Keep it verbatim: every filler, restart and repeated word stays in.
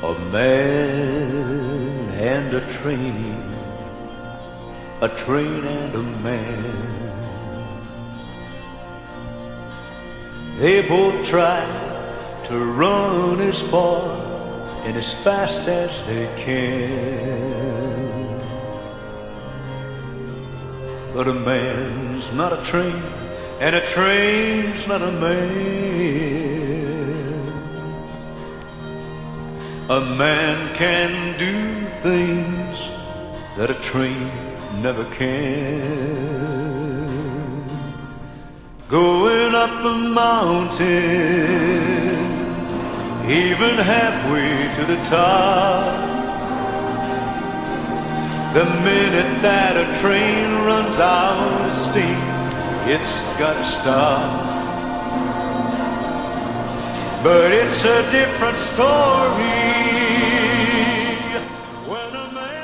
A man and a train, a train and a man. They both try to run as far and as fast as they can. But a man's not a train, and a train's not a man. A man can do things that a train never can. Going up a mountain, even halfway to the top. The minute that a train runs out of steam, it's gotta stop. But it's a different story when a man